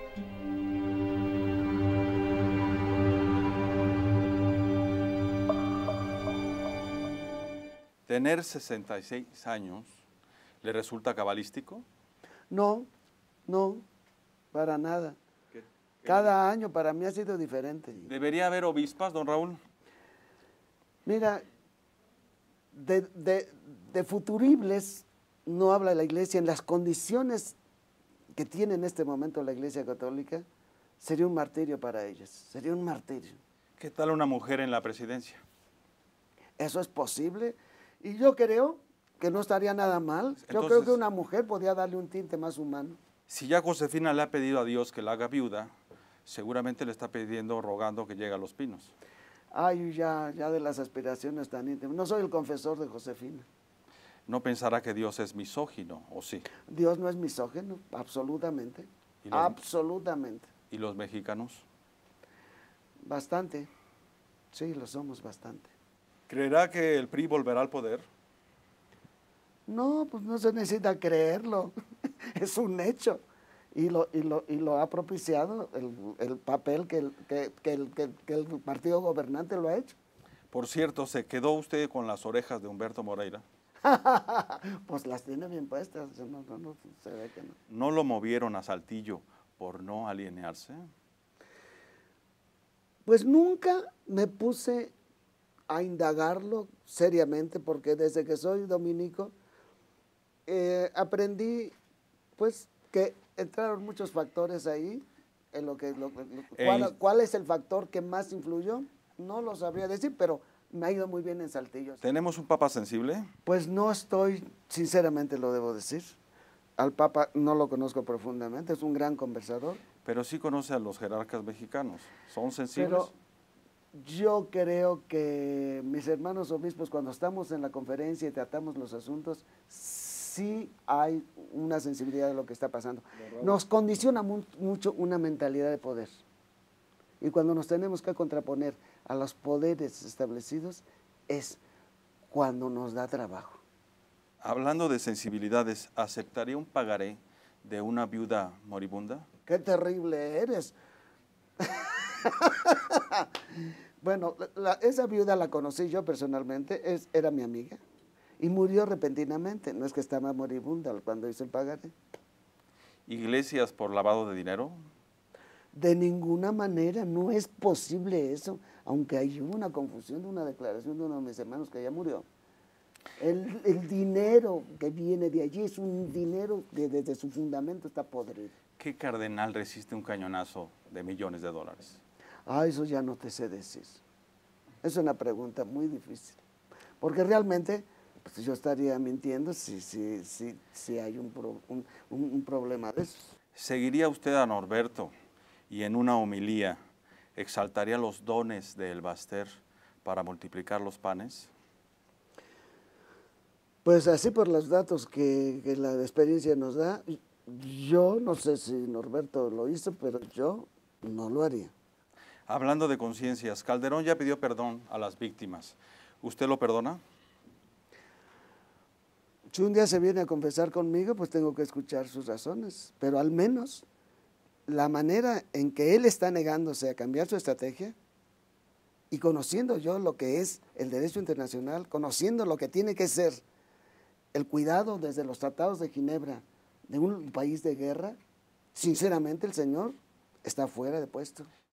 ¿Tener 66 años le resulta cabalístico? No, no, para nada. ¿Qué- Cada año para mí ha sido diferente. ¿Debería haber obispas, don Raúl? Mira, de futuribles no habla la Iglesia. En las condiciones que tiene en este momento la Iglesia Católica, sería un martirio para ellas, sería un martirio. ¿Qué tal una mujer en la presidencia? Eso es posible y yo creo que no estaría nada mal. Yo creo que una mujer podría darle un tinte más humano. Si ya Josefina le ha pedido a Dios que la haga viuda, seguramente le está pidiendo, rogando que llegue a Los Pinos. Ay, ya de las aspiraciones tan íntimas. No soy el confesor de Josefina. ¿No pensará que Dios es misógino, o sí? Dios no es misógino, absolutamente. Absolutamente. ¿Y los mexicanos? Bastante. Sí, lo somos bastante. ¿Creerá que el PRI volverá al poder? No, pues no se necesita creerlo. Es un hecho. Y lo ha propiciado el papel que el partido gobernante lo ha hecho. Por cierto, ¿se quedó usted con las orejas de Humberto Moreira? Pues las tiene bien puestas, no, se ve que no. ¿No lo movieron a Saltillo por no alinearse? Pues nunca me puse a indagarlo seriamente, porque desde que soy dominico aprendí pues que entraron muchos factores ahí. En ¿cuál es el factor que más influyó? No lo sabría decir, pero me ha ido muy bien en Saltillo. ¿Tenemos un papa sensible? Pues no estoy, sinceramente lo debo decir. Al papa no lo conozco profundamente, es un gran conversador. Pero sí conoce a los jerarcas mexicanos. ¿Son sensibles? Pero yo creo que mis hermanos obispos, cuando estamos en la conferencia y tratamos los asuntos, sí hay una sensibilidad de lo que está pasando. Nos condiciona mucho una mentalidad de poder. Y cuando nos tenemos que contraponer a los poderes establecidos, es cuando nos da trabajo. Hablando de sensibilidades, ¿aceptaría un pagaré de una viuda moribunda? ¡Qué terrible eres! Bueno, esa viuda la conocí yo personalmente, era mi amiga, y murió repentinamente, no es que estaba moribunda cuando hizo el pagaré. ¿Iglesias por lavado de dinero? De ninguna manera, no es posible eso, aunque hay una confusión de una declaración de uno de mis hermanos que ya murió. El dinero que viene de allí es un dinero que desde su fundamento está podrido. ¿Qué cardenal resiste un cañonazo de millones de dólares? Ah, eso ya no te sé decir. Es una pregunta muy difícil, porque realmente pues, yo estaría mintiendo si hay un problema de eso. ¿Seguiría usted a Norberto y en una homilía exaltaría los dones de El Baster para multiplicar los panes? Pues así por los datos que la experiencia nos da, yo no sé si Norberto lo hizo, pero yo no lo haría. Hablando de conciencias, Calderón ya pidió perdón a las víctimas. ¿Usted lo perdona? Si un día se viene a confesar conmigo, pues tengo que escuchar sus razones, pero al menos la manera en que él está negándose a cambiar su estrategia y conociendo yo lo que es el derecho internacional, conociendo lo que tiene que ser el cuidado desde los tratados de Ginebra de un país de guerra, sinceramente el señor está fuera de puesto.